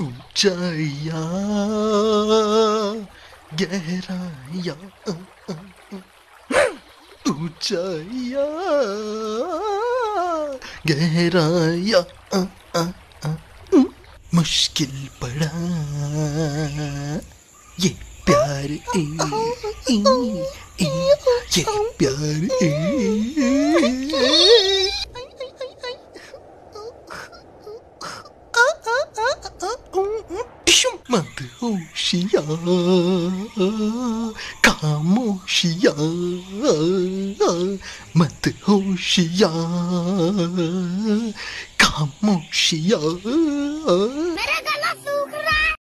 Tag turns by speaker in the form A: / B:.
A: ऊंचाइया गहराइया ऊंचाइया गहराइया मुश्किल पड़ा ये प्यार ये प्यार मदहोशिया खामोशिया मदहोशिया खामोशिया।